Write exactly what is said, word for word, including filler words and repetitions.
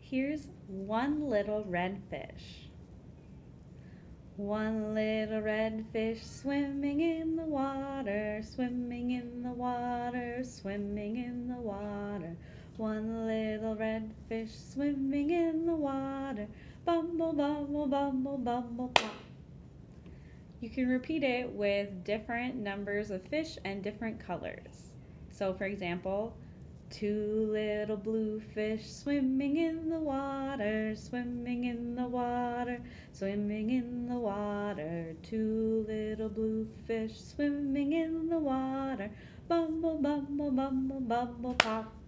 Here's one little red fish. One little red fish swimming in the water, swimming in the water, swimming in the water. One little red fish swimming in the water, bumble, bumble, bumble, bumble, pop. You can repeat it with different numbers of fish and different colors. So for example, two little blue fish swimming in the water, swimming in the water, swimming in the water. Two little blue fish swimming in the water, bumble, bumble, bumble, bumble, pop.